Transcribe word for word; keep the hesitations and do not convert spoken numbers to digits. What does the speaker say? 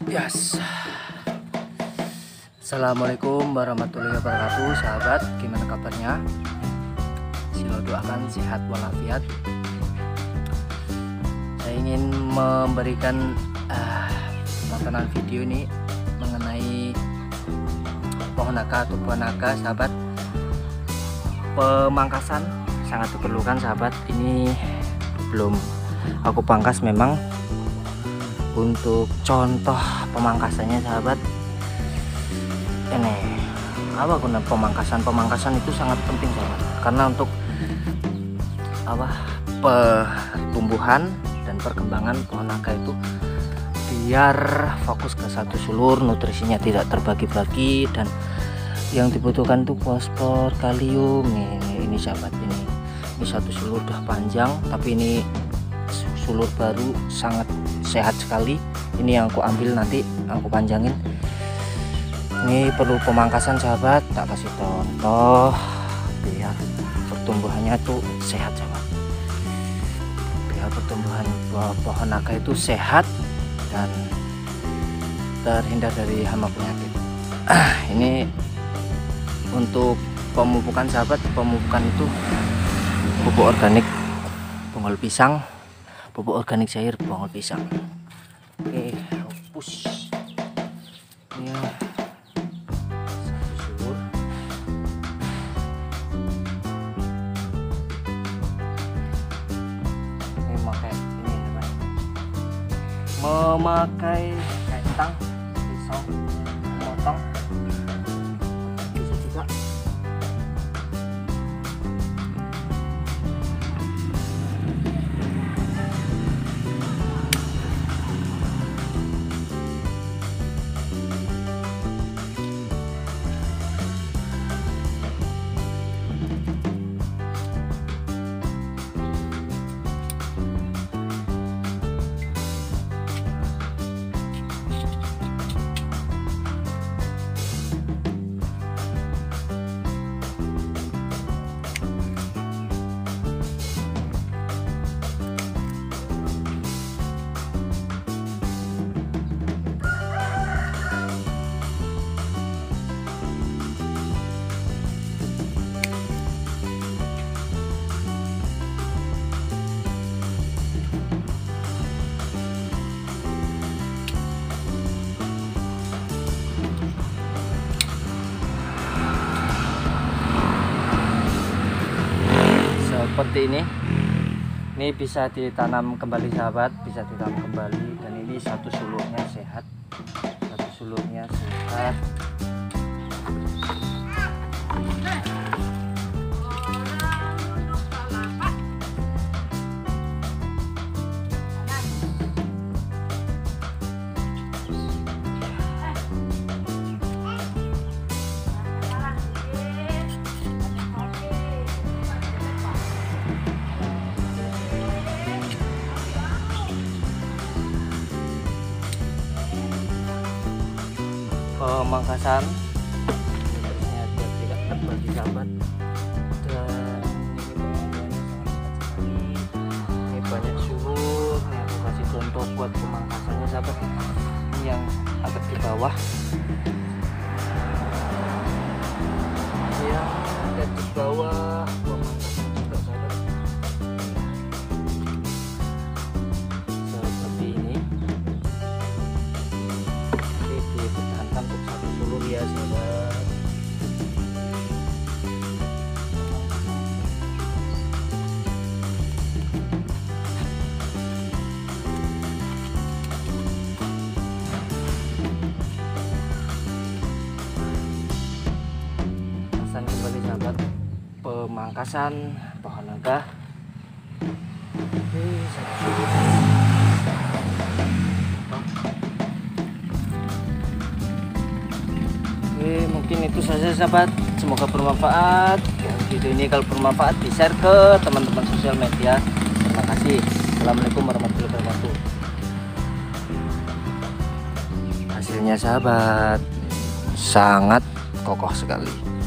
Yes. Assalamualaikum warahmatullahi wabarakatuh, sahabat. Gimana kabarnya? Silo doakan sehat walafiat. Saya ingin memberikan uh, tontonan video ini mengenai pohon naga atau buah naga, sahabat. Pemangkasan sangat diperlukan, sahabat. Ini belum aku pangkas memang. Untuk contoh pemangkasannya, sahabat, ini apa guna pemangkasan pemangkasan itu sangat penting, sahabat, karena untuk apa pertumbuhan dan perkembangan pohon naga itu biar fokus ke satu sulur, nutrisinya tidak terbagi-bagi, dan yang dibutuhkan itu fosfor, kalium. Ini, ini sahabat, ini ini satu sulur udah panjang, tapi ini sulur baru sangat sehat sekali. Ini yang aku ambil, nanti aku panjangin. Ini perlu pemangkasan, sahabat. Tak kasih contoh biar pertumbuhannya tuh sehat, sahabat. Biar pertumbuhan buah pohon naga itu sehat dan terhindar dari hama penyakit. Ah, ini untuk pemupukan, sahabat. Pemupukan itu pupuk organik bonggol pisang, pupuk organik cair bonggol pisang. Oke, push ini satu sulur. Ini memakai ini apa? Memakai kentang, pisau, potong bisa juga. Seperti ini, ini bisa ditanam kembali, sahabat, bisa ditanam kembali. Dan ini satu sulurnya sehat, satu sulurnya sehat. Pemangkasan harusnya biar tidak terbagi, sahabat. Dan ini ini banyak sulur. Nih aku kasih contoh buat pemangkasannya, sahabat. Ini yang agak di bawah, yang ada di bawah pemangkasan juga, sahabat. Seperti ini. Dipertahankan untuk satu sulur ya, sahabat. Pemangkasan kembali, sahabat. Pemangkasan pohon naga. Oke, satu sulur. Oke, mungkin itu saja, sahabat. Semoga bermanfaat. Video ini kalau bermanfaat, di share ke teman-teman sosial media. Terima kasih. Assalamualaikum warahmatullahi wabarakatuh. Hasilnya, sahabat, sangat kokoh sekali.